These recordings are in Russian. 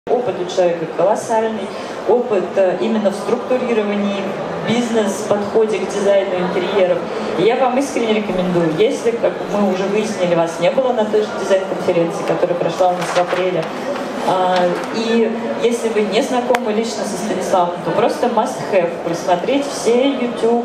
Опыт у человека колоссальный, опыт именно в структурировании, бизнес-подходе к дизайну интерьеров. И я вам искренне рекомендую, если, как мы уже выяснили, вас не было на той же дизайн-конференции, которая прошла у нас в апреле, и если вы не знакомы лично со Станиславом, то просто must-have просмотреть все YouTube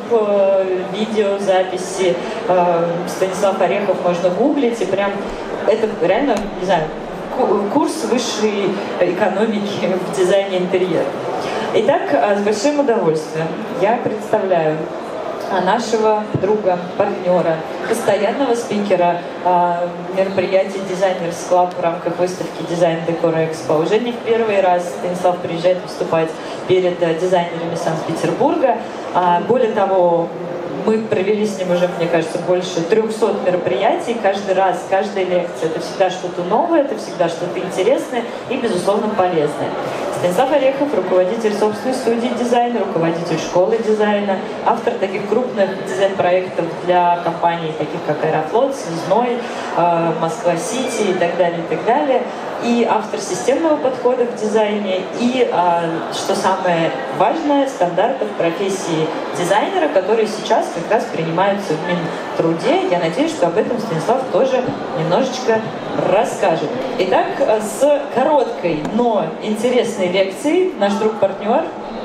видеозаписи. Станислав Орехов можно гуглить, и прям это реально, не знаю, курс высшей экономики в дизайне интерьера. Итак, с большим удовольствием я представляю нашего друга, партнера, постоянного спикера мероприятий Designers Club в рамках выставки Design Decor Expo. Уже не в первый раз Станислав приезжает выступать перед дизайнерами Санкт-Петербурга. Более того, мы провели с ним уже, мне кажется, больше 300 мероприятий. Каждый раз, каждая лекция — это всегда что-то новое, это всегда что-то интересное и, безусловно, полезное. Станислав Орехов — руководитель собственной студии дизайна, руководитель школы дизайна, автор таких крупных дизайн-проектов для компаний, таких как Аэрофлот, Связной, Москва-Сити и так далее, и так далее. И автор системного подхода в дизайне, и, что самое важное, стандартов профессии дизайнера, которые сейчас как раз принимаются в Минтруде. Я надеюсь, что об этом Станислав тоже немножечко расскажет. Итак, с короткой, но интересной лекцией наш друг-партнер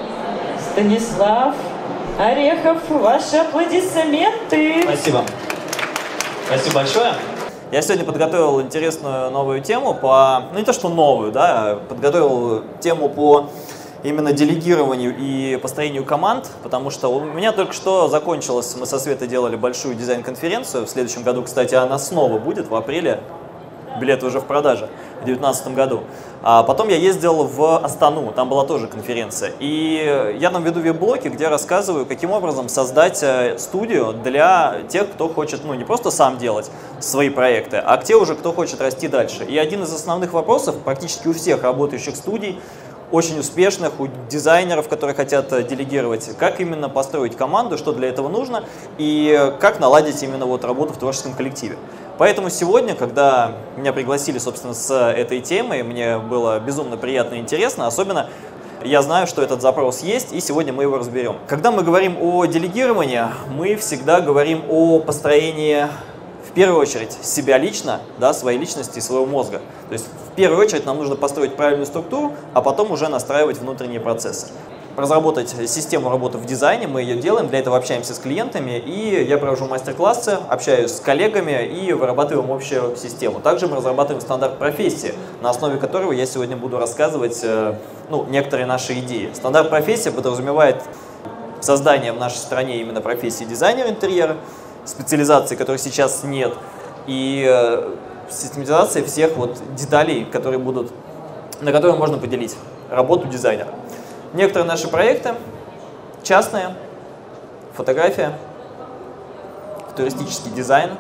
Станислав Орехов. Ваши аплодисменты. Спасибо. Спасибо большое. Я сегодня подготовил интересную новую тему по, ну не то что новую, да, подготовил тему по именно делегированию и построению команд, потому что у меня только что закончилось, мы со Светой делали большую дизайн-конференцию, в следующем году, кстати, она снова будет в апреле, билеты уже в продаже, в 2019 году. А потом я ездил в Астану, там была тоже конференция. И я там веду веб-блоки, где рассказываю, каким образом создать студию для тех, кто хочет, ну, не просто сам делать свои проекты, а те уже, кто хочет расти дальше. И один из основных вопросов практически у всех работающих студий, очень успешных, у дизайнеров, которые хотят делегировать, как именно построить команду, что для этого нужно, и как наладить именно вот работу в творческом коллективе. Поэтому сегодня, когда меня пригласили, собственно, с этой темой, мне было безумно приятно и интересно, особенно я знаю, что этот запрос есть, и сегодня мы его разберем. Когда мы говорим о делегировании, мы всегда говорим о построении, в первую очередь, себя лично, да, своей личности и своего мозга. То есть, в первую очередь, нам нужно построить правильную структуру, а потом уже настраивать внутренние процессы. Разработать систему работы в дизайне, мы ее делаем, для этого общаемся с клиентами, и я провожу мастер-классы, общаюсь с коллегами и вырабатываем общую систему. Также мы разрабатываем стандарт профессии, на основе которого я сегодня буду рассказывать некоторые наши идеи. Стандарт профессии подразумевает создание в нашей стране именно профессии дизайнера интерьера, специализации, которой сейчас нет, и систематизация всех вот деталей, которые будут, на которые можно поделить работу дизайнера. Некоторые наши проекты частные, фотография, туристический дизайн,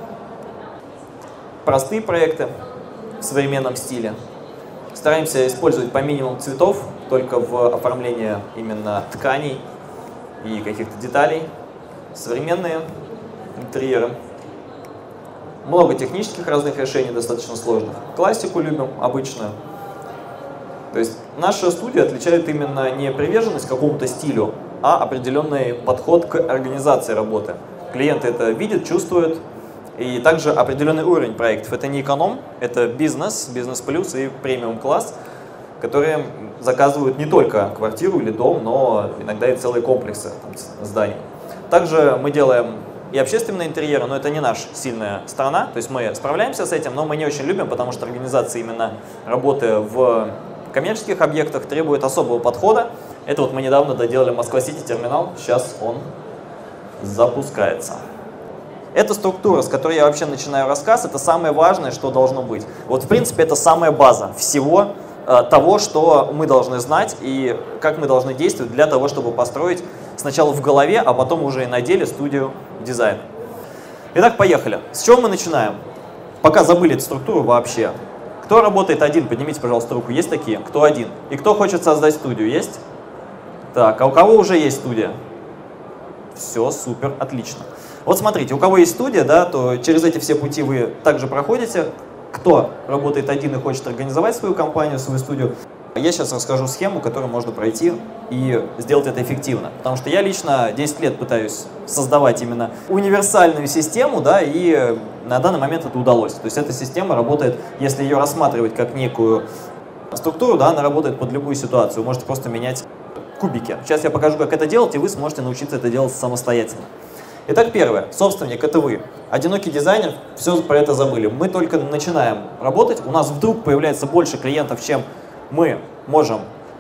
простые проекты в современном стиле. Стараемся использовать по минимуму цветов, только в оформлении именно тканей и каких-то деталей. Современные интерьеры. Много технических разных решений, достаточно сложных. Классику любим, обычную. То есть наша студия отличает именно не приверженность к какому-то стилю, а определенный подход к организации работы. Клиенты это видят, чувствуют, и также определенный уровень проектов. Это не эконом, это бизнес, бизнес-плюс и премиум-класс, которые заказывают не только квартиру или дом, но иногда и целые комплексы зданий. Также мы делаем и общественные интерьеры, но это не наша сильная сторона, то есть мы справляемся с этим, но мы не очень любим, потому что организация именно работы в коммерческих объектах требует особого подхода. Это вот мы недавно доделали Москва-Сити терминал, сейчас он запускается. Эта структура, с которой я вообще начинаю рассказ, это самое важное, что должно быть. Вот в принципе это самая база всего того, что мы должны знать и как мы должны действовать для того, чтобы построить сначала в голове, а потом уже и на деле студию дизайна. Итак, поехали. С чего мы начинаем? Пока забыли эту структуру вообще. Кто работает один? Поднимите, пожалуйста, руку. Есть такие? Кто один? И кто хочет создать студию? Есть? Так, а у кого уже есть студия? Все, супер, отлично. Вот смотрите, у кого есть студия, да, то через эти все пути вы также проходите. Кто работает один и хочет организовать свою компанию, свою студию, Я сейчас расскажу схему, которую можно пройти и сделать это эффективно. Потому что я лично 10 лет пытаюсь создавать именно универсальную систему, да, и на данный момент это удалось. То есть эта система работает, если ее рассматривать как некую структуру, да, она работает под любую ситуацию. Вы можете просто менять кубики. Сейчас я покажу, как это делать, и вы сможете научиться это делать самостоятельно. Итак, первое. Собственник — это вы. Одинокий дизайнер, все про это забыли. Мы только начинаем работать, у нас вдруг появляется больше клиентов, чем мы можем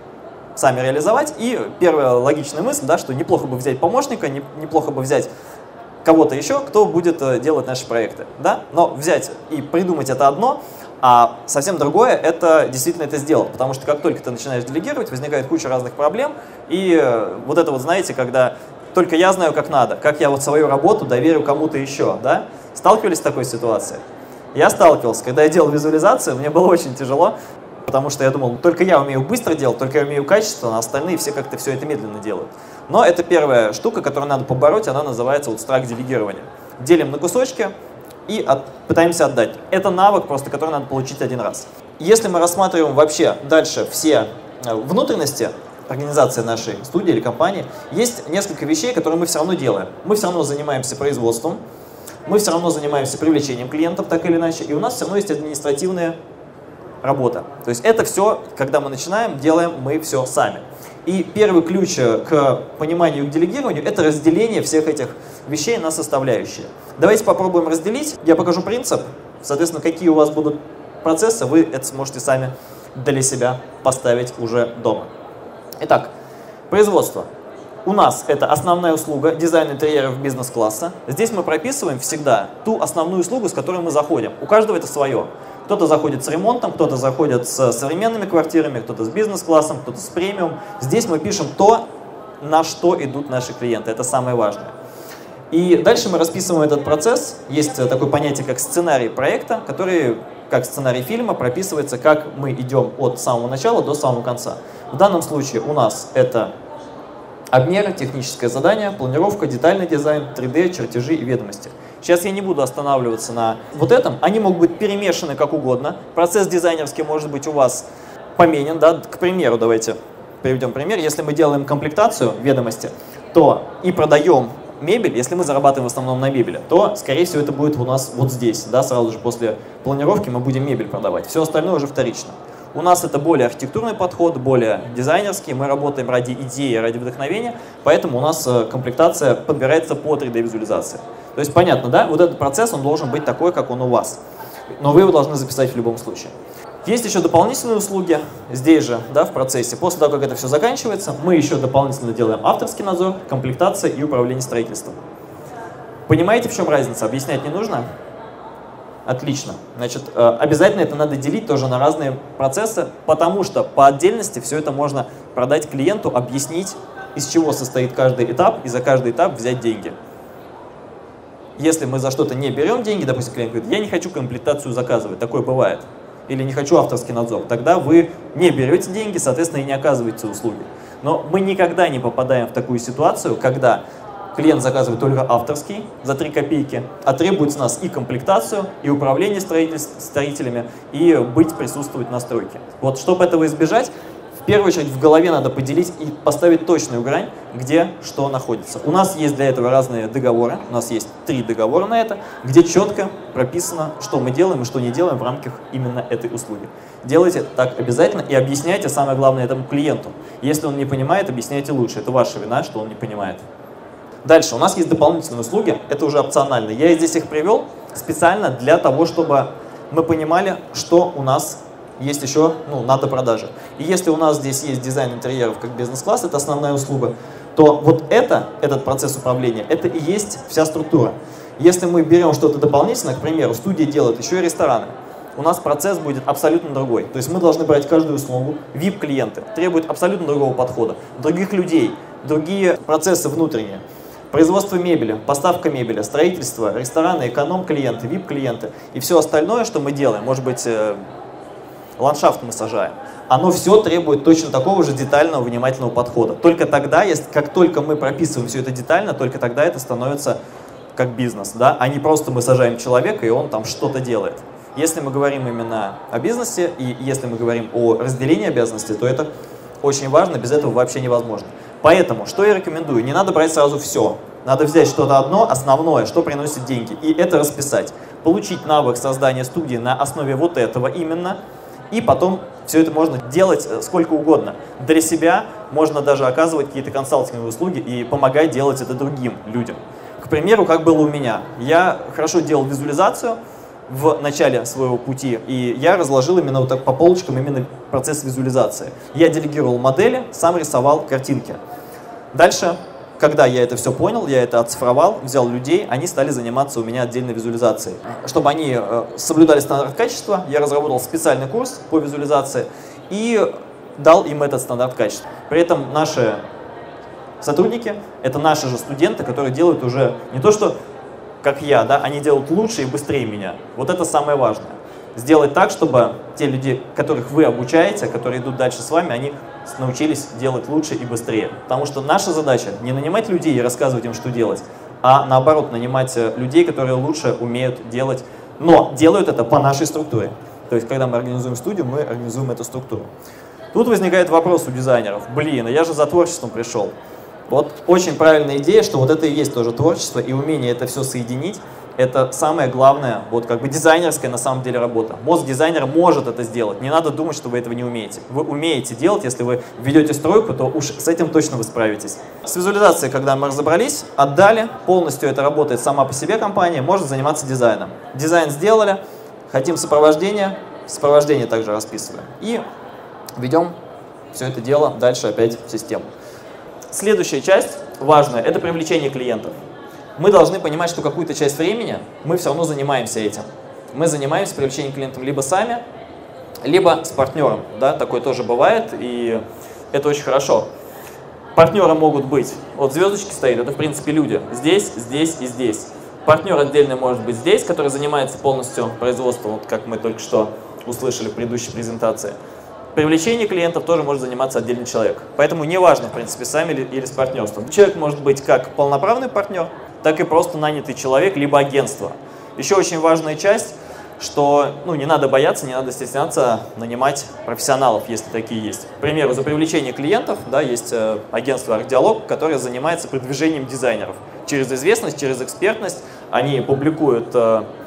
сами реализовать. И первая логичная мысль, да, что неплохо бы взять помощника, неплохо бы взять кого-то еще, кто будет делать наши проекты. Да? Но взять и придумать — это одно, а совсем другое — это действительно это сделать. Потому что как только ты начинаешь делегировать, возникает куча разных проблем. И вот это вот, знаете, когда только я знаю, как надо, как я вот свою работу доверю кому-то еще. Да? Сталкивались с такой ситуацией? Я сталкивался. Когда я делал визуализацию, мне было очень тяжело, потому что я думал, только я умею быстро делать, только я умею качественно, а остальные все как-то все это медленно делают. Но это первая штука, которую надо побороть, она называется вот страх делегирования. Делим на кусочки и пытаемся отдать. Это навык, просто который надо получить один раз. Если мы рассматриваем вообще дальше все внутренности организации нашей студии или компании, есть несколько вещей, которые мы все равно делаем. Мы все равно занимаемся производством, мы все равно занимаемся привлечением клиентов так или иначе, и у нас все равно есть административная работа. То есть это все, когда мы начинаем, делаем мы все сами. И первый ключ к пониманию и к делегированию — это разделение всех этих вещей на составляющие. Давайте попробуем разделить. Я покажу принцип. Соответственно, какие у вас будут процессы, вы это сможете сами для себя поставить уже дома. Итак, производство. У нас это основная услуга, дизайн интерьеров бизнес-класса. Здесь мы прописываем всегда ту основную услугу, с которой мы заходим. У каждого это свое. Кто-то заходит с ремонтом, кто-то заходит с современными квартирами, кто-то с бизнес-классом, кто-то с премиум. Здесь мы пишем то, на что идут наши клиенты. Это самое важное. И дальше мы расписываем этот процесс. Есть такое понятие, как сценарий проекта, который, как сценарий фильма, прописывается, как мы идем от самого начала до самого конца. В данном случае у нас это обмеры, техническое задание, планировка, детальный дизайн, 3D, чертежи и ведомости. Сейчас я не буду останавливаться на вот этом. Они могут быть перемешаны как угодно. Процесс дизайнерский может быть у вас поменен. Да? К примеру, давайте приведем пример. Если мы делаем комплектацию ведомости, то и продаем мебель, если мы зарабатываем в основном на мебели, то, скорее всего, это будет у нас вот здесь. Да? Сразу же после планировки мы будем мебель продавать. Все остальное уже вторично. У нас это более архитектурный подход, более дизайнерский. Мы работаем ради идеи, ради вдохновения, поэтому у нас комплектация подбирается по 3D-визуализации. То есть понятно, да? Вот этот процесс, он должен быть такой, как он у вас. Но вы его должны записать в любом случае. Есть еще дополнительные услуги здесь же, да, в процессе. После того, как это все заканчивается, мы еще дополнительно делаем авторский надзор, комплектация и управление строительством. Понимаете, в чем разница? Объяснять не нужно? Отлично. Значит, обязательно это надо делить тоже на разные процессы, потому что по отдельности все это можно продать клиенту, объяснить, из чего состоит каждый этап, и за каждый этап взять деньги. Если мы за что-то не берем деньги, допустим, клиент говорит, я не хочу комплектацию заказывать, такое бывает, или не хочу авторский надзор, тогда вы не берете деньги, соответственно, и не оказываете услуги. Но мы никогда не попадаем в такую ситуацию, когда клиент заказывает только авторский за 3 копейки, а требует с нас и комплектацию, и управление строителями, и присутствовать на стройке. Вот, чтобы этого избежать, в первую очередь в голове надо поделить и поставить точную грань, где что находится. У нас есть для этого разные договоры, у нас есть 3 договора на это, где четко прописано, что мы делаем и что не делаем в рамках именно этой услуги. Делайте так обязательно и объясняйте, самое главное, этому клиенту. Если он не понимает, объясняйте лучше. Это ваша вина, что он не понимает. Дальше, у нас есть дополнительные услуги, это уже опционально. Я здесь их привел специально для того, чтобы мы понимали, что у нас есть еще на допродаже. И если у нас здесь есть дизайн интерьеров как бизнес-класс, это основная услуга, то вот этот процесс управления, это и есть вся структура. Если мы берем что-то дополнительное, к примеру, студия делает еще и рестораны, у нас процесс будет абсолютно другой. То есть мы должны брать каждую услугу. VIP-клиенты требуют абсолютно другого подхода, других людей, другие процессы внутренние. Производство мебели, поставка мебели, строительство, рестораны, эконом-клиенты, VIP-клиенты и все остальное, что мы делаем, может быть, ландшафт мы сажаем, оно все требует точно такого же детального, внимательного подхода. Только тогда, как только мы прописываем все это детально, только тогда это становится как бизнес, да? А не просто мы сажаем человека, и он там что-то делает. Если мы говорим именно о бизнесе и если мы говорим о разделении обязанностей, то это очень важно, без этого вообще невозможно. Поэтому, что я рекомендую, не надо брать сразу все. Надо взять что-то одно, основное, что приносит деньги, и это расписать. Получить навык создания студии на основе вот этого именно, и потом все это можно делать сколько угодно. Для себя можно даже оказывать какие-то консалтинговые услуги и помогать делать это другим людям. К примеру, как было у меня. Я хорошо делал визуализацию в начале своего пути, и я разложил именно вот так по полочкам именно процесс визуализации. Я делегировал модели, сам рисовал картинки. Дальше, когда я это все понял, я это оцифровал, взял людей, они стали заниматься у меня отдельной визуализацией. Чтобы они соблюдали стандарт качества, я разработал специальный курс по визуализации и дал им этот стандарт качества. При этом наши сотрудники — это наши же студенты, которые делают уже не то, что как я, да, они делают лучше и быстрее меня. Вот это самое важное. Сделать так, чтобы те люди, которых вы обучаете, которые идут дальше с вами, они научились делать лучше и быстрее. Потому что наша задача не нанимать людей и рассказывать им, что делать, а наоборот нанимать людей, которые лучше умеют делать, но делают это по нашей структуре. То есть, когда мы организуем студию, мы организуем эту структуру. Тут возникает вопрос у дизайнеров. Блин, я же за творчеством пришел. Вот очень правильная идея, что вот это и есть тоже творчество, и умение это все соединить, это самое главное, вот как бы дизайнерская на самом деле работа. Мозг дизайнера может это сделать, не надо думать, что вы этого не умеете. Вы умеете делать, если вы ведете стройку, то уж с этим точно вы справитесь. С визуализацией, когда мы разобрались, отдали, полностью это работает сама по себе компания, может заниматься дизайном. Дизайн сделали, хотим сопровождение также расписываем. И ведем все это дело дальше опять в систему. Следующая часть, важная, это привлечение клиентов. Мы должны понимать, что какую-то часть времени мы все равно занимаемся этим. Мы занимаемся привлечением клиентов либо сами, либо с партнером. Да? Такое тоже бывает, и это очень хорошо. Партнеры могут быть, вот звездочки стоит, это в принципе люди. Здесь, здесь и здесь. Партнер отдельный может быть здесь, который занимается полностью производством, вот как мы только что услышали в предыдущей презентации. Привлечение клиентов тоже может заниматься отдельный человек. Поэтому неважно, в принципе, сами или с партнерством. Человек может быть как полноправный партнер, так и просто нанятый человек, либо агентство. Еще очень важная часть, что не надо бояться, не надо стесняться нанимать профессионалов, если такие есть. К примеру, за привлечение клиентов есть агентство «Арт-диалог», которое занимается продвижением дизайнеров. Через известность, через экспертность они публикуют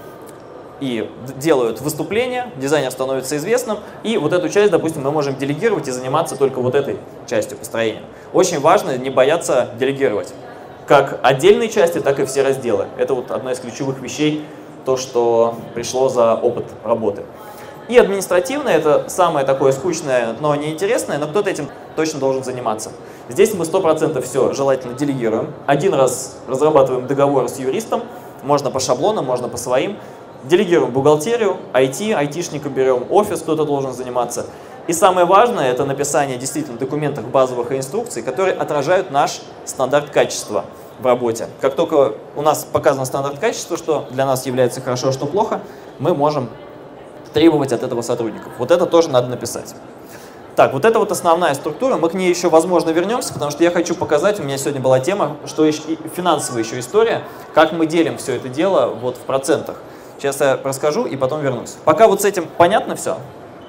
и делают выступления, дизайнер становится известным, и вот эту часть, допустим, мы можем делегировать и заниматься только вот этой частью построения. Очень важно не бояться делегировать. Как отдельные части, так и все разделы. Это вот одна из ключевых вещей, то, что пришло за опыт работы. И административное, это самое такое скучное, но неинтересное, но кто-то этим точно должен заниматься. Здесь мы 100% все желательно делегируем. Один раз разрабатываем договор с юристом, можно по шаблонам, можно по своим. Делегируем бухгалтерию, айтишника берем, офис кто-то должен заниматься. И самое важное — это написание действительно документов базовых и инструкций, которые отражают наш стандарт качества в работе. Как только у нас показан стандарт качества, что для нас является хорошо, что плохо, мы можем требовать от этого сотрудников. Вот это тоже надо написать. Так, вот это вот основная структура, мы к ней еще, возможно, вернемся, потому что я хочу показать, у меня сегодня была тема, что и финансовая еще история, как мы делим все это дело вот в процентах. Сейчас я расскажу и потом вернусь. Пока вот с этим понятно все?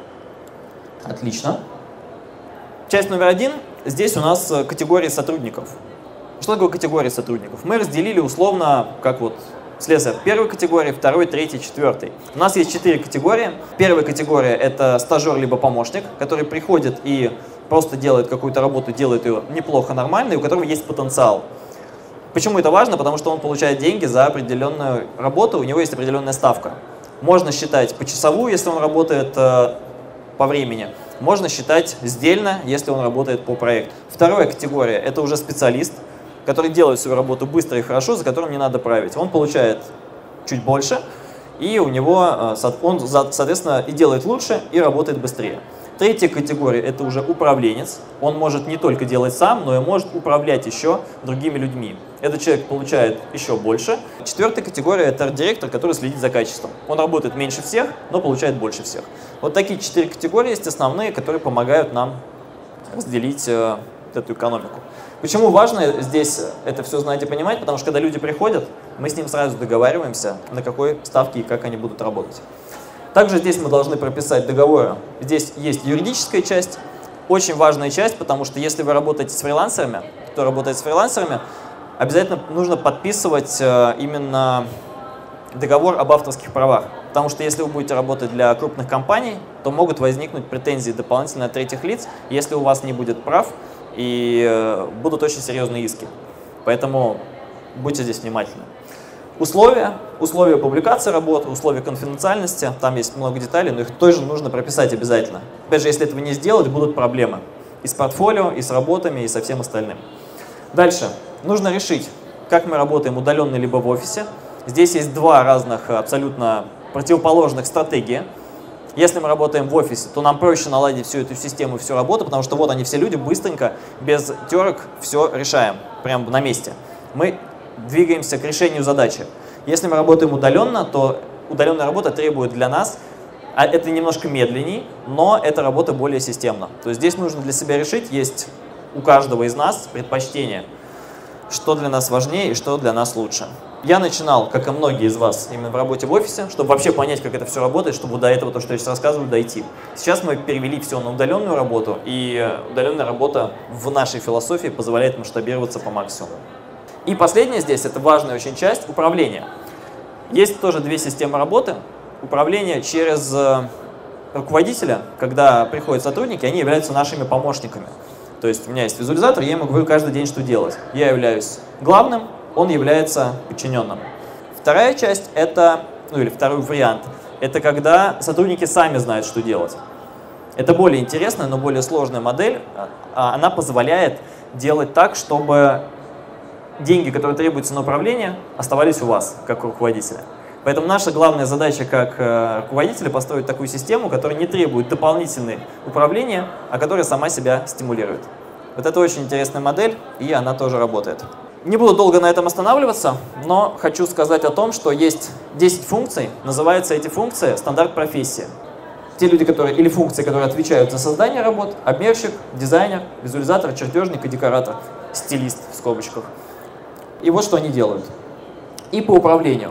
Отлично. Часть номер 1. Здесь у нас категории сотрудников. Что такое категории сотрудников? Мы разделили условно, как вот слесарь первой категории, второй, третий, четвертый. У нас есть 4 категории. Первая категория — это стажер либо помощник, который приходит и просто делает какую-то работу, делает ее неплохо, нормально, и у которого есть потенциал. Почему это важно? Потому что он получает деньги за определенную работу, у него есть определенная ставка. Можно считать почасовую, если он работает по времени. Можно считать сдельно, если он работает по проекту. Вторая категория — это уже специалист, который делает свою работу быстро и хорошо, за которым не надо править. Он получает чуть больше, и у него, он, соответственно, и делает лучше, и работает быстрее. Третья категория — это уже управленец. Он может не только делать сам, но и может управлять еще другими людьми. Этот человек получает еще больше. Четвертая категория — это арт-директор, который следит за качеством. Он работает меньше всех, но получает больше всех. Вот такие 4 категории есть основные, которые помогают нам разделить эту экономику. Почему важно здесь это все знать и понимать? Потому что когда люди приходят, мы с ним сразу договариваемся, на какой ставке и как они будут работать. Также здесь мы должны прописать договоры. Здесь есть юридическая часть, очень важная часть, потому что если вы работаете с фрилансерами, кто работает с фрилансерами, обязательно нужно подписывать именно договор об авторских правах. Потому что если вы будете работать для крупных компаний, то могут возникнуть претензии дополнительно от третьих лиц, если у вас не будет прав, и будут очень серьезные иски. Поэтому будьте здесь внимательны. Условия публикации работы, условия конфиденциальности, там есть много деталей, но их тоже нужно прописать обязательно. Опять же, если этого не сделать, будут проблемы и с портфолио, и с работами, и со всем остальным. Дальше. Нужно решить, как мы работаем удаленно либо в офисе. Здесь есть два разных, абсолютно противоположных стратегии. Если мы работаем в офисе, то нам проще наладить всю эту систему, всю работу, потому что вот они все люди, быстренько, без терок все решаем, прямо на месте. Мы двигаемся к решению задачи. Если мы работаем удаленно, то удаленная работа требует для нас, а это немножко медленнее, но эта работа более системна. То есть здесь нужно для себя решить, есть у каждого из нас предпочтение, что для нас важнее и что для нас лучше. Я начинал, как и многие из вас, именно в работе в офисе, чтобы вообще понять, как это все работает, чтобы до этого, то, что я сейчас рассказываю, дойти. Сейчас мы перевели все на удаленную работу, и удаленная работа в нашей философии позволяет масштабироваться по максимуму. И последнее здесь, это важная очень часть, управление. Есть тоже две системы работы. Управление через руководителя, когда приходят сотрудники, они являются нашими помощниками. То есть у меня есть визуализатор, я ему говорю каждый день, что делать. Я являюсь главным, он является подчиненным. Вторая часть, это, или второй вариант, это когда сотрудники сами знают, что делать. Это более интересная, но более сложная модель. Она позволяет делать так, чтобы деньги, которые требуются на управление, оставались у вас, как у руководителя. Поэтому наша главная задача как руководителя построить такую систему, которая не требует дополнительного управления, а которая сама себя стимулирует. Вот это очень интересная модель, и она тоже работает. Не буду долго на этом останавливаться, но хочу сказать о том, что есть 10 функций, называются эти функции стандарт профессии. Те люди, которые, или функции, которые отвечают за создание работ: обмерщик, дизайнер, визуализатор, чертежник и декоратор, стилист в скобочках. И вот что они делают. И по управлению.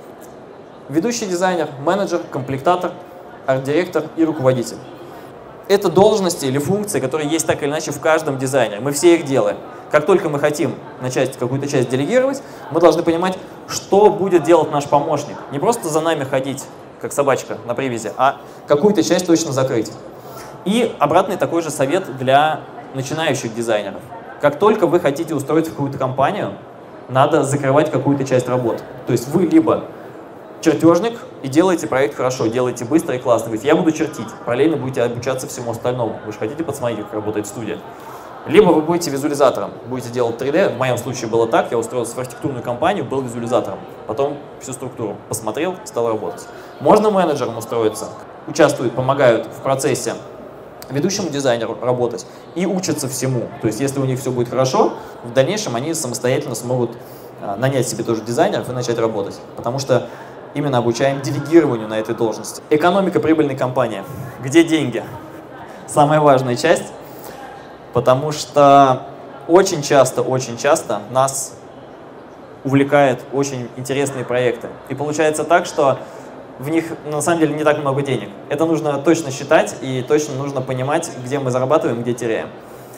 Ведущий дизайнер, менеджер, комплектатор, арт-директор и руководитель. Это должности или функции, которые есть так или иначе в каждом дизайнере. Мы все их делаем. Как только мы хотим начать какую-то часть делегировать, мы должны понимать, что будет делать наш помощник. Не просто за нами ходить, как собачка на привязи, а какую-то часть точно закрыть. И обратный такой же совет для начинающих дизайнеров. Как только вы хотите устроиться в какую-то компанию, надо закрывать какую-то часть работ. То есть вы либо чертежник и делаете проект хорошо, делаете быстро и классно. Говорите, я буду чертить, параллельно будете обучаться всему остальному. Вы же хотите посмотреть, как работает студия. Либо вы будете визуализатором, будете делать 3D. В моем случае было так, я устроился в архитектурную компанию, был визуализатором. Потом всю структуру посмотрел, стал работать. Можно менеджером устроиться, участвуют, помогают в процессе ведущему дизайнеру работать и учатся всему. То есть если у них все будет хорошо, в дальнейшем они самостоятельно смогут нанять себе тоже дизайнеров и начать работать. Потому что именно обучаем делегированию на этой должности. Экономика прибыльной компании. Где деньги? Самая важная часть, потому что очень часто нас увлекают очень интересные проекты. И получается так, что в них на самом деле не так много денег. Это нужно точно считать и точно нужно понимать, где мы зарабатываем, где теряем.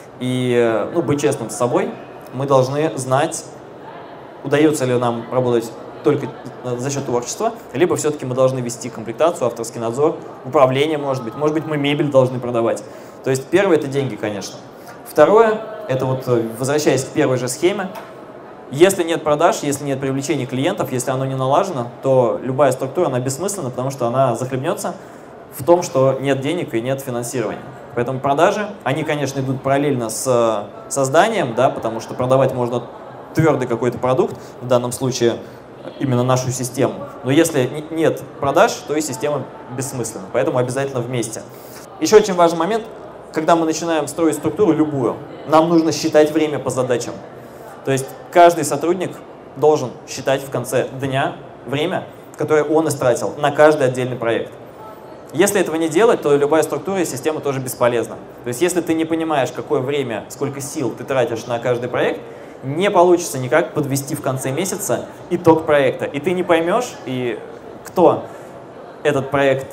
И быть честным с собой, мы должны знать, удается ли нам работать только за счет творчества, либо все-таки мы должны вести комплектацию, авторский надзор, управление, может быть мы мебель должны продавать. То есть первое — это деньги, конечно. Второе — это вот, возвращаясь к первой же схеме, если нет продаж, если нет привлечения клиентов, если оно не налажено, то любая структура, она бессмысленна, потому что она захлебнется в том, что нет денег и нет финансирования. Поэтому продажи, они, конечно, идут параллельно с созданием, да, потому что продавать можно твердый какой-то продукт, в данном случае именно нашу систему. Но если нет продаж, то и система бессмысленна. Поэтому обязательно вместе. Еще очень важный момент, когда мы начинаем строить структуру любую, нам нужно считать время по задачам. То есть каждый сотрудник должен считать в конце дня время, которое он истратил на каждый отдельный проект. Если этого не делать, то любая структура и система тоже бесполезна. То есть если ты не понимаешь, какое время, сколько сил ты тратишь на каждый проект, не получится никак подвести в конце месяца итог проекта. И ты не поймешь, и кто этот проект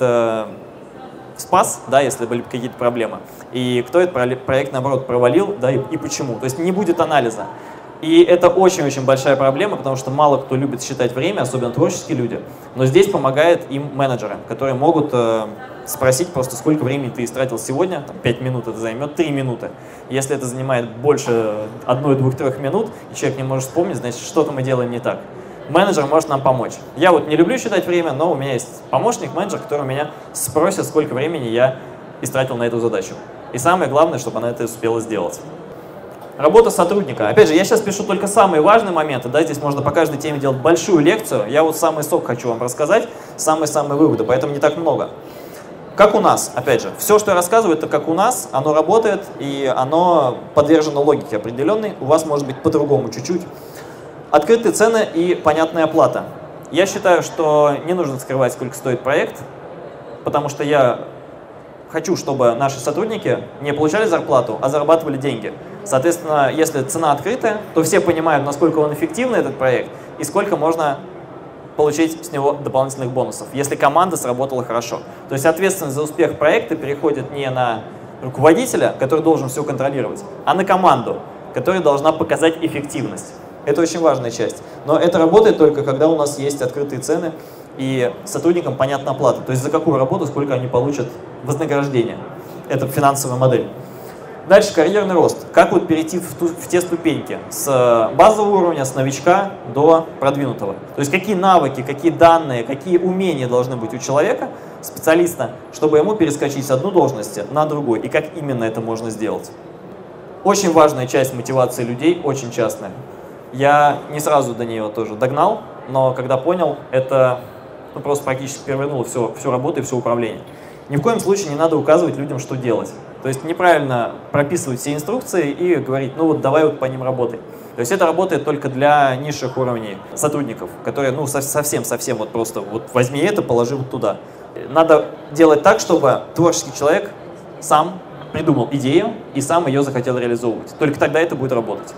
спас, да, если были какие-то проблемы, и кто этот проект, наоборот, провалил, да, и почему. То есть не будет анализа. И это очень-очень большая проблема, потому что мало кто любит считать время, особенно творческие люди. Но здесь помогают им менеджеры, которые могут спросить просто, сколько времени ты истратил сегодня, там, 5 минут это займет, 3 минуты. Если это занимает больше 1, 2, 3 минут, и человек не может вспомнить, значит, что-то мы делаем не так. Менеджер может нам помочь. Я вот не люблю считать время, но у меня есть помощник, менеджер, который меня спросит, сколько времени я истратил на эту задачу. И самое главное, чтобы она это успела сделать. Работа сотрудника. Опять же, я сейчас пишу только самые важные моменты, да, здесь можно по каждой теме делать большую лекцию. Я вот самый сок хочу вам рассказать, самые-самые выводы, поэтому не так много. Как у нас, опять же, все, что я рассказываю, это как у нас, оно работает и оно подвержено логике определенной, у вас может быть по-другому чуть-чуть. Открытые цены и понятная оплата. Я считаю, что не нужно скрывать, сколько стоит проект, потому что я хочу, чтобы наши сотрудники не получали зарплату, а зарабатывали деньги. Соответственно, если цена открытая, то все понимают, насколько он эффективный, этот проект, и сколько можно получить с него дополнительных бонусов, если команда сработала хорошо. То есть ответственность за успех проекта переходит не на руководителя, который должен все контролировать, а на команду, которая должна показать эффективность. Это очень важная часть. Но это работает только, когда у нас есть открытые цены и сотрудникам понятна оплата. То есть за какую работу, сколько они получат вознаграждение. Это финансовая модель. Дальше карьерный рост. Как вот перейти в те ступеньки с базового уровня, с новичка до продвинутого. То есть какие навыки, какие данные, какие умения должны быть у человека, специалиста, чтобы ему перескочить с одной должности на другую. И как именно это можно сделать. Очень важная часть мотивации людей, очень частная. Я не сразу до нее тоже догнал, но когда понял, это просто практически перевернуло всю работу и все управление. Ни в коем случае не надо указывать людям, что делать. То есть неправильно прописывать все инструкции и говорить, ну вот давай вот по ним работай. То есть это работает только для низших уровней сотрудников, которые ну совсем вот просто вот возьми это, положи вот туда. Надо делать так, чтобы творческий человек сам придумал идею и сам ее захотел реализовывать. Только тогда это будет работать.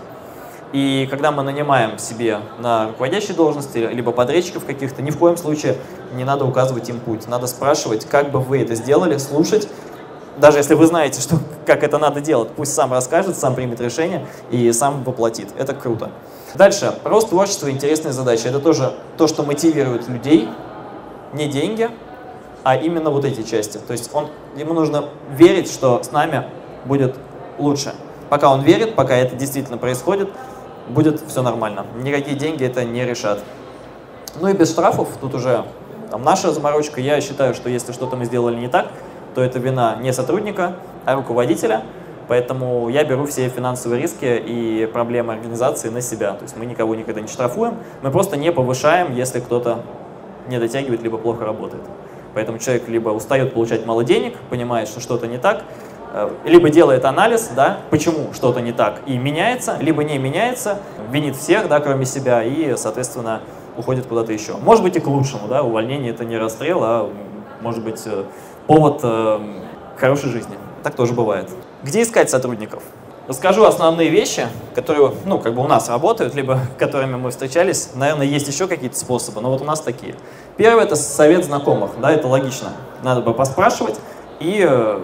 И когда мы нанимаем себе на руководящие должности, либо подрядчиков каких-то, ни в коем случае не надо указывать им путь. Надо спрашивать, как бы вы это сделали, слушать. Даже если вы знаете, как это надо делать, пусть сам расскажет, сам примет решение и сам воплотит. Это круто. Дальше. Рост творчества и интересные задачи. Это тоже то, что мотивирует людей. Не деньги, а именно вот эти части. То есть ему нужно верить, что с нами будет лучше. Пока он верит, пока это действительно происходит, будет все нормально. Никакие деньги это не решат. Ну и без штрафов, тут уже наша заморочка. Я считаю, что если что-то мы сделали не так, то это вина не сотрудника, а руководителя. Поэтому я беру все финансовые риски и проблемы организации на себя. То есть мы никого никогда не штрафуем, мы просто не повышаем, если кто-то не дотягивает, либо плохо работает. Поэтому человек либо устает получать мало денег, понимает, что что-то не так, либо делает анализ, да, почему что-то не так, и меняется, либо не меняется, винит всех, да, кроме себя, и, соответственно, уходит куда-то еще. Может быть и к лучшему, да, увольнение это не расстрел, а может быть повод к хорошей жизни. Так тоже бывает. Где искать сотрудников? Расскажу основные вещи, которые, ну, как бы у нас работают, либо которыми мы встречались. Наверное, есть еще какие-то способы, но вот у нас такие. Первое – это совет знакомых, да, это логично. Надо бы поспрашивать и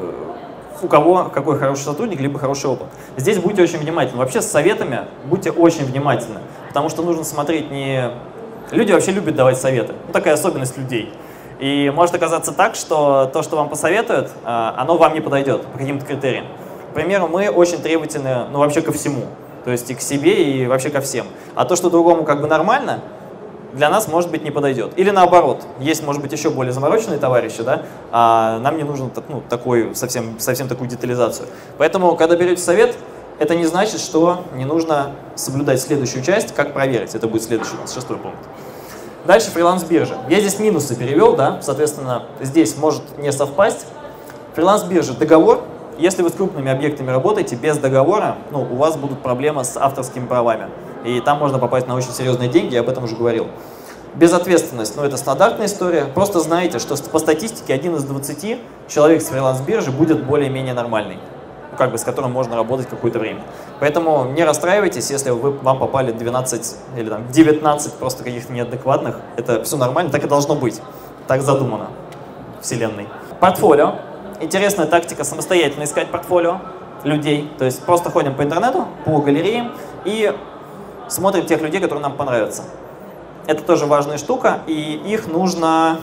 у кого какой хороший сотрудник, либо хороший опыт. Здесь будьте очень внимательны. Вообще с советами будьте очень внимательны, потому что нужно смотреть не… Люди вообще любят давать советы. Ну, такая особенность людей. И может оказаться так, что то, что вам посоветуют, оно вам не подойдет по каким-то критериям. К примеру, мы очень требовательны, ну, вообще ко всему. То есть и к себе, и вообще ко всем. А то, что другому как бы нормально, для нас, может быть, не подойдет. Или наоборот, есть, может быть, еще более замороченные товарищи, да, а нам не нужно такой, совсем такую детализацию. Поэтому, когда берете совет, это не значит, что не нужно соблюдать следующую часть, как проверить. Это будет следующий у нас 6-й пункт. Дальше фриланс-биржа. Я здесь минусы перевел, да, соответственно, здесь может не совпасть. Фриланс-биржа, договор. Если вы с крупными объектами работаете, без договора, ну, у вас будут проблемы с авторскими правами. И там можно попасть на очень серьезные деньги, я об этом уже говорил. Безответственность, ну, это стандартная история. Просто знайте, что по статистике 1 из 20 человек с фриланс-биржи будет более-менее нормальный, как бы с которым можно работать какое-то время. Поэтому не расстраивайтесь, если вам попали 12 или там, 19 просто каких-то неадекватных. Это все нормально, так и должно быть. Так задумано. вселенной. Портфолио. Интересная тактика самостоятельно искать портфолио людей. То есть просто ходим по интернету, по галереям и смотрим тех людей, которые нам понравятся. Это тоже важная штука, и их нужно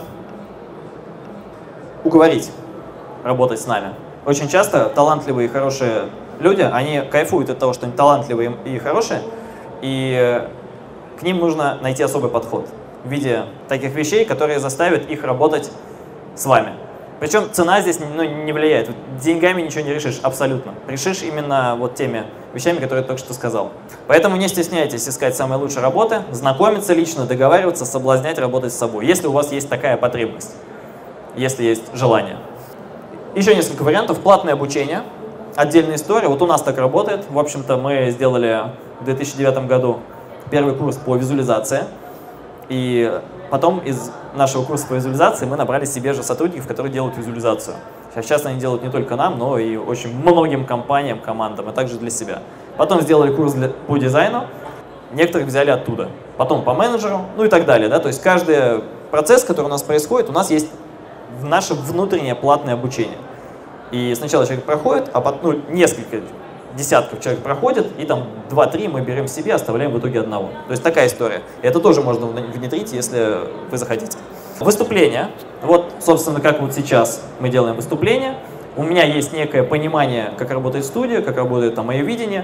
уговорить работать с нами. Очень часто талантливые и хорошие люди, они кайфуют от того, что они талантливые и хорошие, и к ним нужно найти особый подход в виде таких вещей, которые заставят их работать с вами. Причем цена здесь не влияет. Деньгами ничего не решишь, абсолютно. Решишь именно вот теми вещами, которые я только что сказал. Поэтому не стесняйтесь искать самые лучшие работы, знакомиться лично, договариваться, соблазнять, работать с собой, если у вас есть такая потребность, если есть желание. Еще несколько вариантов. Платное обучение. Отдельная история. Вот у нас так работает. В общем-то, мы сделали в 2009 году первый курс по визуализации. И потом из нашего курса по визуализации мы набрали себе же сотрудников, которые делают визуализацию. Сейчас они делают не только нам, но и очень многим компаниям, командам, а также для себя. Потом сделали курс по дизайну, некоторых взяли оттуда. Потом по менеджеру, ну и так далее. Да? То есть каждый процесс, который у нас происходит, у нас есть наше внутреннее платное обучение. И сначала человек проходит, а потом несколько десятков человек проходит, и там 2-3 мы берем себе, оставляем в итоге одного. То есть такая история. И это тоже можно внедрить, если вы захотите. Выступление. Вот, собственно, как вот сейчас мы делаем выступление. У меня есть некое понимание, как работает студия, как работает там мое видение.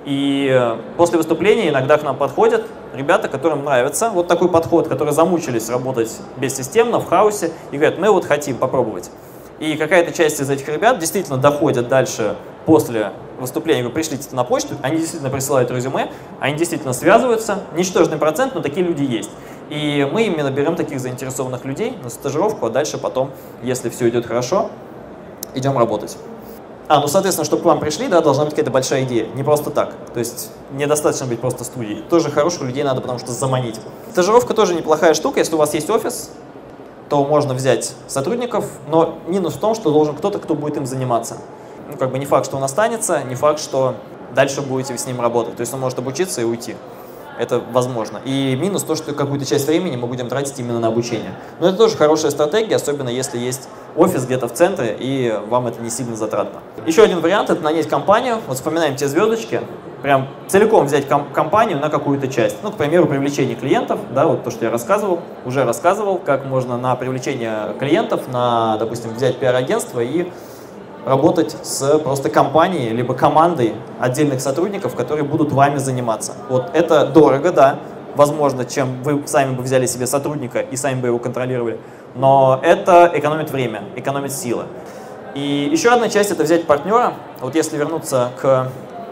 И после выступления иногда к нам подходят ребята, которым нравится вот такой подход, которые замучились работать бессистемно, в хаосе, и говорят, мы вот хотим попробовать. И какая-то часть из этих ребят действительно доходит дальше после выступления. Вы пришлите это на почту, они действительно присылают резюме, они действительно связываются. Ничтожный процент, но такие люди есть. И мы именно берем таких заинтересованных людей на стажировку, а дальше потом, если все идет хорошо, идем работать. Ну, соответственно, чтобы к вам пришли, да, должна быть какая-то большая идея, не просто так. То есть недостаточно быть просто студией. Тоже хороших людей надо, потому что заманить. Стажировка тоже неплохая штука, если у вас есть офис, то можно взять сотрудников, но минус в том, что должен кто-то, кто будет им заниматься. Ну, как бы не факт, что он останется, не факт, что дальше будете с ним работать. То есть он может обучиться и уйти. Это возможно. И минус то, что какую-то часть времени мы будем тратить именно на обучение. Но это тоже хорошая стратегия, особенно если есть офис где-то в центре, и вам это не сильно затратно. Еще один вариант – это нанять компанию. Вот вспоминаем те звездочки. Прям целиком взять компанию на какую-то часть. Ну, к примеру, привлечение клиентов, да, вот то, что я уже рассказывал, как можно на привлечение клиентов, допустим, взять пиар-агентство и работать с просто компанией, либо командой отдельных сотрудников, которые будут вами заниматься. Вот это дорого, да, возможно, чем вы сами бы взяли себе сотрудника и сами бы его контролировали, но это экономит время, экономит силы. И еще одна часть – это взять партнера. Вот если вернуться к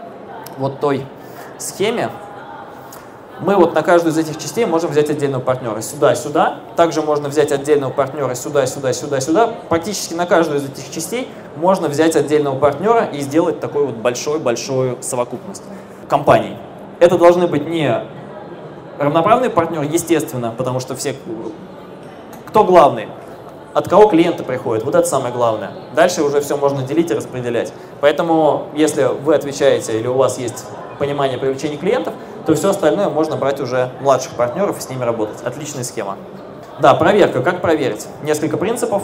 вот той схеме, мы вот на каждую из этих частей можем взять отдельного партнера. Сюда, сюда. Также можно взять отдельного партнера сюда, сюда, сюда, сюда. Практически на каждую из этих частей можно взять отдельного партнера и сделать такую вот большую совокупность компаний. Это должны быть не равноправные партнеры, естественно, потому что все... Кто главный? От кого клиенты приходят? Вот это самое главное. Дальше уже все можно делить и распределять. Поэтому, если вы отвечаете или у вас есть понимание привлечения клиентов, то все остальное можно брать уже младших партнеров и с ними работать. Отличная схема. Да, проверка. Как проверить? Несколько принципов.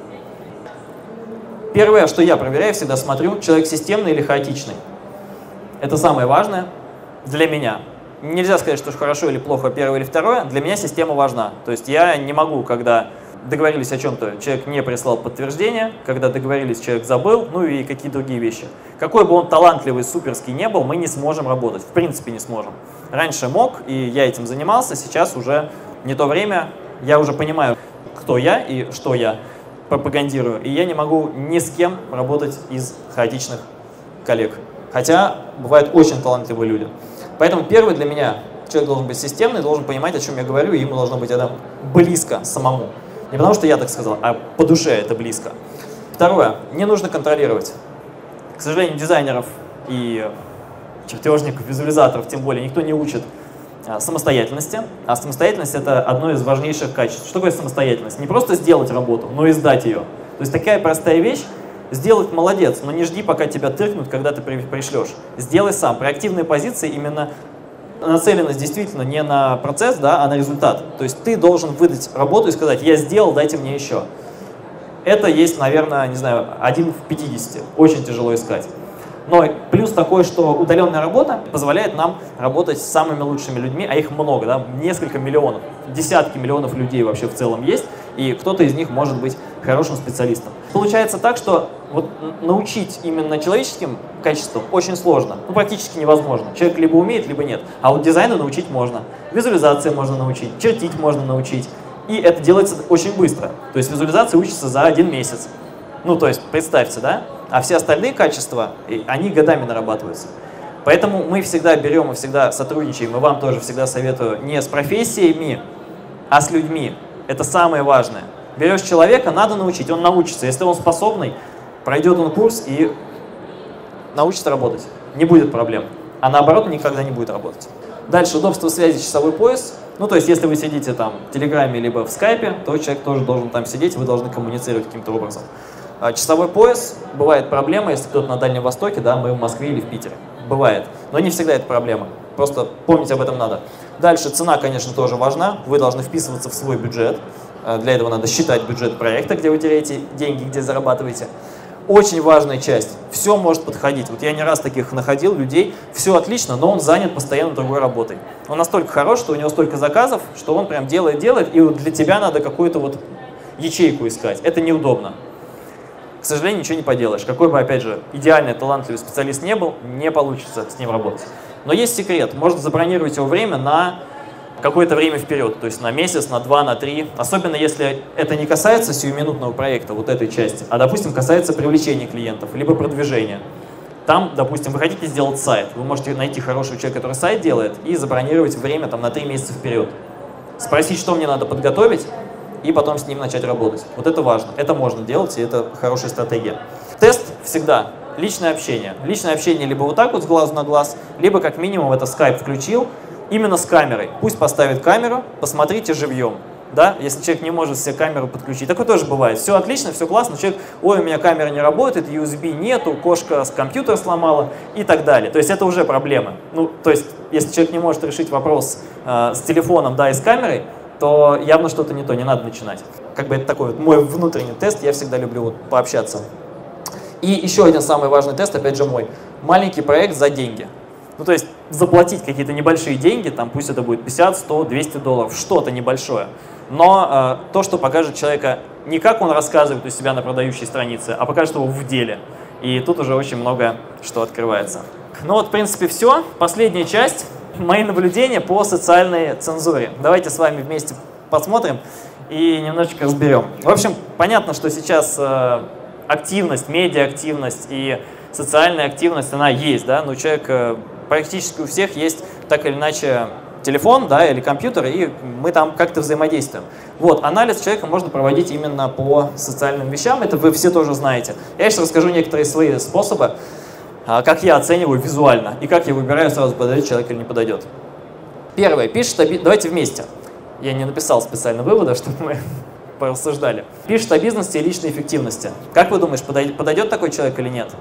Первое, что я проверяю, всегда смотрю, человек системный или хаотичный. Это самое важное для меня. Нельзя сказать, что хорошо или плохо первое или второе. Для меня система важна. То есть я не могу, когда договорились о чем-то, человек не прислал подтверждение, когда договорились, человек забыл, ну и какие другие вещи. Какой бы он талантливый, суперский не был, мы не сможем работать, в принципе не сможем. Раньше мог, и я этим занимался, сейчас уже не то время, я уже понимаю, кто я и что я пропагандирую, и я не могу ни с кем работать из хаотичных коллег. Хотя бывают очень талантливые люди. Поэтому первый для меня, человек должен быть системный, должен понимать, о чем я говорю, и ему должно быть это близко самому. Не потому что я так сказал, а по душе это близко. Второе. Не нужно контролировать. К сожалению, дизайнеров и чертежников, визуализаторов, тем более, никто не учит самостоятельности. А самостоятельность – это одно из важнейших качеств. Что такое самостоятельность? Не просто сделать работу, но и сдать ее. То есть такая простая вещь. Сделать – молодец, но не жди, пока тебя тыркнут, когда ты пришлешь. Сделай сам. При активной позиции именно нацеленность действительно не на процесс, да, а на результат. То есть ты должен выдать работу и сказать, я сделал, дайте мне еще. это есть, наверное, не знаю, 1 в 50. Очень тяжело искать. Но плюс такой, что удаленная работа позволяет нам работать с самыми лучшими людьми, а их много, да, несколько миллионов, десятки миллионов людей вообще в целом есть, и кто-то из них может быть хорошим специалистом. Получается так, что вот научить именно человеческим качествам очень сложно, ну практически невозможно. Человек либо умеет, либо нет. А вот дизайну научить можно, визуализации можно научить, чертить можно научить. И это делается очень быстро. То есть визуализация учится за 1 месяц. Ну, то есть, представьте, да? А все остальные качества, они годами нарабатываются. Поэтому мы всегда берем и всегда сотрудничаем, и вам тоже всегда советую, не с профессиями, а с людьми. Это самое важное. Берешь человека, надо научить, он научится. Если он способный, пройдет он курс и научится работать. Не будет проблем. А наоборот, никогда не будет работать. Дальше, удобство связи, часовой пояс. Ну, то есть, если вы сидите там в Телеграме либо в Скайпе, то человек тоже должен там сидеть, вы должны коммуницировать каким-то образом. Часовой пояс, бывает проблема, если кто-то на Дальнем Востоке, да, мы в Москве или в Питере. Бывает, но не всегда это проблема. Просто помнить об этом надо. Дальше, цена, конечно, тоже важна. Вы должны вписываться в свой бюджет. Для этого надо считать бюджет проекта, где вы теряете деньги, где зарабатываете. Очень важная часть. Все может подходить. Вот я не раз таких находил людей. Все отлично, но он занят постоянно другой работой. Он настолько хорош, что у него столько заказов, что он прям делает, и вот для тебя надо какую-то вот ячейку искать. Это неудобно. К сожалению, ничего не поделаешь. Какой бы, опять же, идеальный, талантливый специалист не был, не получится с ним работать. Но есть секрет. Можно забронировать его время на какое-то время вперед. То есть на месяц, на 2, на 3. Особенно если это не касается сиюминутного проекта, вот этой части, а, допустим, касается привлечения клиентов, либо продвижения. Там, допустим, вы хотите сделать сайт. Вы можете найти хорошего человека, который сайт делает, и забронировать время там, на 3 месяца вперед. Спросить, что мне надо подготовить, и потом с ним начать работать. Вот это важно. Это можно делать, и это хорошая стратегия. Тест всегда личное общение. Личное общение либо вот так вот с глазу на глаз, либо как минимум это Skype включил, именно с камерой. Пусть поставит камеру, посмотрите живьем. Да? Если человек не может себе камеру подключить. Такое тоже бывает. Все отлично, все классно. Человек, ой, у меня камера не работает, USB нету, кошка с компьютера сломала и так далее. То есть это уже проблема. Ну, то есть если человек не может решить вопрос с телефоном, да, и с камерой, то явно что-то не то, не надо начинать. Как бы это такой вот мой внутренний тест, я всегда люблю вот пообщаться. И еще один самый важный тест, опять же мой. Маленький проект за деньги. Ну то есть заплатить какие-то небольшие деньги, там пусть это будет 50, 100, 200 долларов, что-то небольшое. Но то, что покажет человека не как он рассказывает у себя на продающей странице, а покажет его в деле. И тут уже очень много что открывается. Ну вот в принципе все. Последняя часть. Мои наблюдения по социальной цензуре. Давайте с вами вместе посмотрим и немножечко разберем. В общем, понятно, что сейчас активность, медиа-активность и социальная активность, она есть, да, но у человека практически у всех есть так или иначе телефон, да, или компьютер, и мы там как-то взаимодействуем. Вот, анализ человека можно проводить именно по социальным вещам, это вы все тоже знаете. Я сейчас расскажу некоторые свои способы, как я оцениваю визуально и как я выбираю сразу, подойдет человек или не подойдет. Первое. Пишет давайте вместе. Я не написал специально вывода, чтобы мы порассуждали. Пишет о бизнесе и личной эффективности. Как вы думаешь, подойдет такой человек или нет?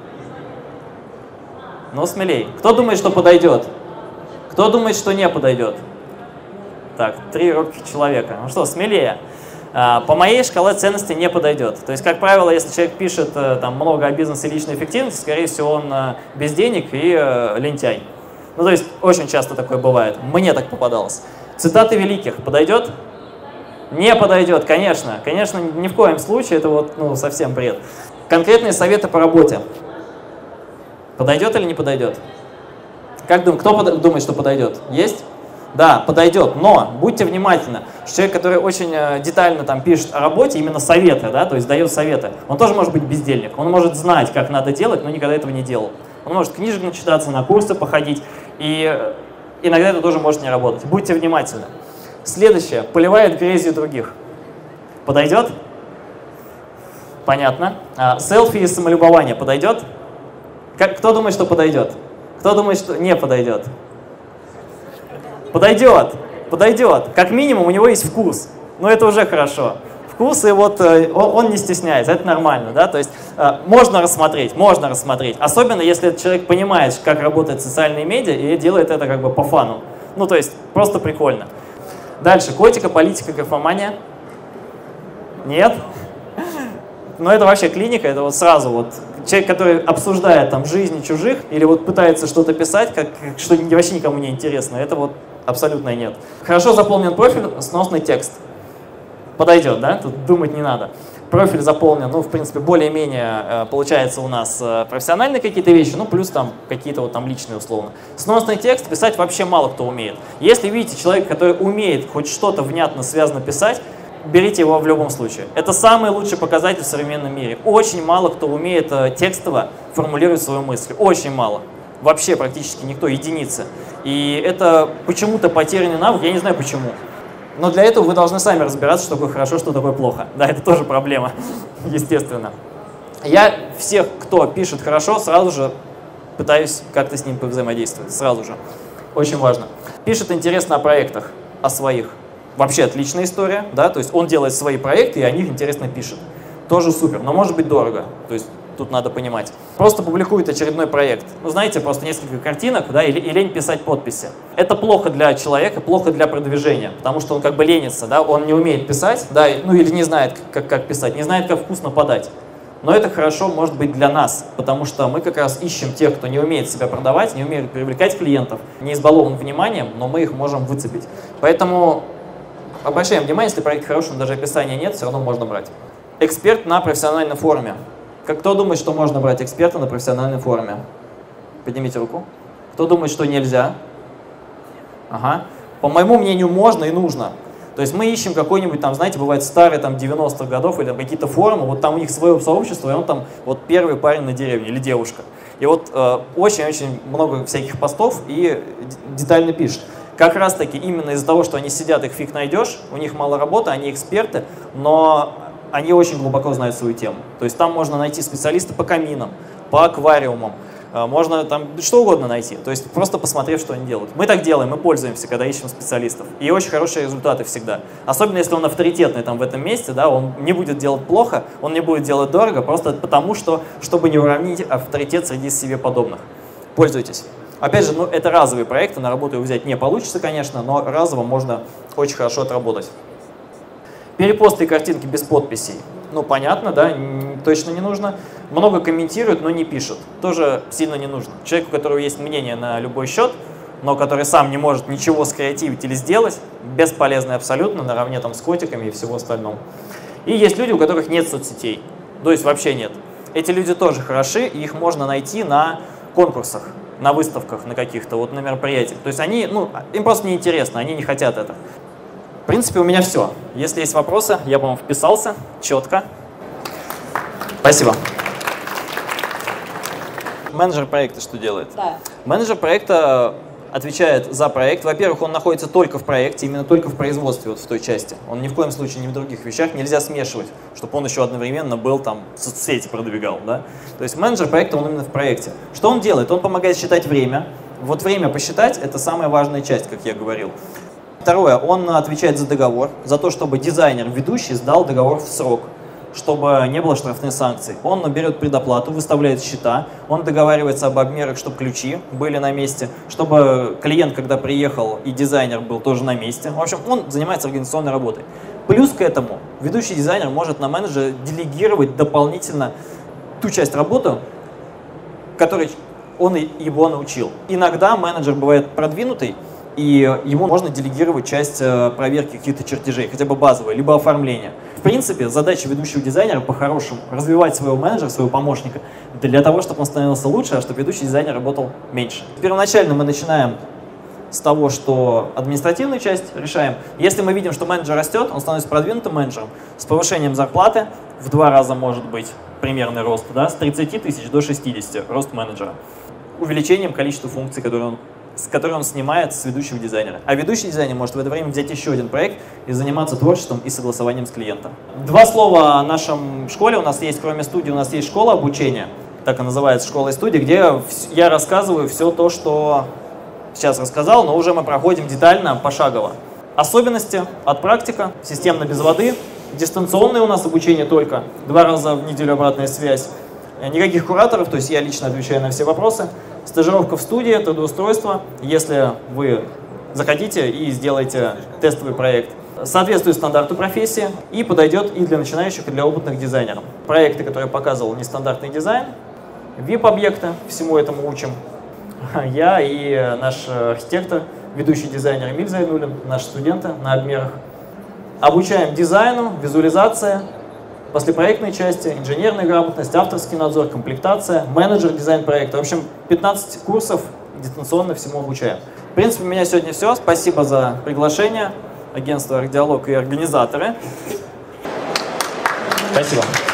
Ну, смелей. Кто думает, что подойдет? Кто думает, что не подойдет? Так, 3 робких человека. Ну что, смелее. По моей шкале ценностей не подойдет. То есть, как правило, если человек пишет там, много о бизнесе и личной эффективности, скорее всего, он без денег и лентяй. Ну, то есть, очень часто такое бывает. Мне так попадалось. Цитаты великих подойдет? Не подойдет, конечно. Конечно, ни в коем случае, это вот, ну, совсем бред. Конкретные советы по работе. Подойдет или не подойдет? Как думаете, кто думает, что подойдет? Есть? Да, подойдет, но будьте внимательны, что человек, который очень детально там пишет о работе, именно советы, да, то есть дает советы, он тоже может быть бездельник, он может знать, как надо делать, но никогда этого не делал. Он может книжек начитаться, на курсы походить, и иногда это тоже может не работать. Будьте внимательны. Следующее, поливает грязью других. Подойдет? Понятно. Селфи и самолюбование подойдет? Кто думает, что подойдет? Кто думает, что не подойдет? Подойдет, подойдет. Как минимум у него есть вкус, но это уже хорошо. Вкус, и вот он не стесняется, это нормально, да, то есть можно рассмотреть, особенно если этот человек понимает, как работают социальные медиа и делает это как бы по фану, ну то есть просто прикольно. Дальше, котика, политика, графомания. Нет? Но это вообще клиника, это вот сразу вот человек, который обсуждает там жизни чужих или вот пытается что-то писать, что вообще никому не интересно, это вот абсолютно нет. Хорошо заполнен профиль, сносный текст. Подойдет, да? Тут думать не надо. Профиль заполнен, ну, в принципе, более-менее получается у нас профессиональные какие-то вещи, ну, плюс там какие-то вот там личные условно. Сносный текст писать вообще мало кто умеет. Если видите человека, который умеет хоть что-то внятно связано писать, берите его в любом случае. Это самый лучший показатель в современном мире. Очень мало кто умеет текстово формулировать свою мысль. Очень мало. Вообще практически никто, единицы. И это почему-то потерянный навык, я не знаю почему. Но для этого вы должны сами разбираться, что такое хорошо, что такое плохо. Да, это тоже проблема, естественно. Я всех, кто пишет хорошо, сразу же пытаюсь как-то с ним повзаимодействовать. Сразу же. Очень важно. Пишет интересно о проектах, о своих. Вообще отличная история, да, то есть он делает свои проекты и о них интересно пишет. Тоже супер, но может быть дорого. То есть тут надо понимать. Просто публикует очередной проект. Ну, знаете, просто несколько картинок, да, и лень писать подписи. Это плохо для человека, плохо для продвижения, потому что он как бы ленится, да, он не умеет писать, да, ну или не знает, как писать, не знает, как вкусно подать. Но это хорошо может быть для нас, потому что мы как раз ищем тех, кто не умеет себя продавать, не умеет привлекать клиентов, не избалован вниманием, но мы их можем выцепить. Поэтому обращаем внимание, если проект хороший, но даже описания нет, все равно можно брать. Эксперт на профессиональном форуме. Кто думает, что можно брать эксперта на профессиональном форуме? Поднимите руку. Кто думает, что нельзя? Ага. По моему мнению, можно и нужно. То есть мы ищем какой-нибудь там, знаете, бывает старые там 90-х годов или какие-то форумы, вот там у них свое сообщество, и он там вот первый парень на деревне или девушка. И вот очень-очень много всяких постов и детально пишет. Как раз таки именно из-за того, что они сидят, их фиг найдешь, у них мало работы, они эксперты, но они очень глубоко знают свою тему. То есть там можно найти специалиста по каминам, по аквариумам, можно там что угодно найти. То есть просто посмотрев, что они делают. Мы так делаем, мы пользуемся, когда ищем специалистов. И очень хорошие результаты всегда. Особенно если он авторитетный там в этом месте, да, он не будет делать плохо, он не будет делать дорого, просто потому что, чтобы не уравнить авторитет среди себе подобных. Пользуйтесь. Опять же, ну, это разовые проекты, на работу его взять не получится, конечно, но разово можно очень хорошо отработать. Перепосты и картинки без подписей. Ну, понятно, да, точно не нужно. Много комментируют, но не пишут. Тоже сильно не нужно. Человек, у которого есть мнение на любой счет, но который сам не может ничего скреативить или сделать, бесполезный абсолютно, наравне там с котиками и всего остального. И есть люди, у которых нет соцсетей, то есть вообще нет. Эти люди тоже хороши, и их можно найти на конкурсах, на выставках, на каких-то, вот на мероприятиях. То есть они, ну, им просто неинтересно, они не хотят это. В принципе, у меня все. Если есть вопросы, я, по-моему, вписался четко. Спасибо. Менеджер проекта что делает? Да. Менеджер проекта отвечает за проект. Во-первых, он находится только в проекте, именно только в производстве, вот в той части. Он ни в коем случае не в других вещах. Нельзя смешивать, чтобы он еще одновременно был там, соцсети продвигал. Да? То есть менеджер проекта, он именно в проекте. Что он делает? Он помогает считать время. Вот время посчитать – это самая важная часть, как я говорил. Второе, он отвечает за договор, за то, чтобы дизайнер, ведущий, сдал договор в срок, чтобы не было штрафных санкций. Он берет предоплату, выставляет счета, он договаривается об обмерах, чтобы ключи были на месте, чтобы клиент, когда приехал, и дизайнер был тоже на месте. В общем, он занимается организационной работой. Плюс к этому ведущий дизайнер может на менеджера делегировать дополнительно ту часть работы, которой он его научил. Иногда менеджер бывает продвинутый, и ему можно делегировать часть проверки каких-то чертежей, хотя бы базовые, либо оформления. В принципе, задача ведущего дизайнера по-хорошему развивать своего менеджера, своего помощника, для того, чтобы он становился лучше, а чтобы ведущий дизайнер работал меньше. Первоначально мы начинаем с того, что административную часть решаем. Если мы видим, что менеджер растет, он становится продвинутым менеджером, с повышением зарплаты в 2 раза может быть примерный рост, да, с 30 тысяч до 60 рост менеджера. Увеличением количества функций, с которой он снимает с ведущего дизайнера. А ведущий дизайнер может в это время взять еще один проект и заниматься творчеством и согласованием с клиентом. 2 слова о нашем школе. У нас есть, кроме студии, у нас есть школа обучения, так и называется, школа и студия, где я рассказываю все то, что сейчас рассказал, но уже мы проходим детально, пошагово. Особенности от практика, системно без воды, дистанционное у нас обучение только, 2 раза в неделю обратная связь. Никаких кураторов, то есть я лично отвечаю на все вопросы. Стажировка в студии, трудоустройство, если вы захотите и сделаете тестовый проект. соответствует стандарту профессии и подойдет и для начинающих, и для опытных дизайнеров. Проекты, которые я показывал, нестандартный дизайн, VIP-объекты, всему этому учим. Я и наш архитектор, ведущий дизайнер Эмиль Зайнуллин, наши студенты на обмерах. Обучаем дизайну, визуализация, послепроектной части, инженерная грамотность, авторский надзор, комплектация, менеджер дизайн-проекта. В общем, 15 курсов дистанционно всему обучаем. В принципе, у меня сегодня все. Спасибо за приглашение. Агентство «Архдиалог» и организаторы. Спасибо.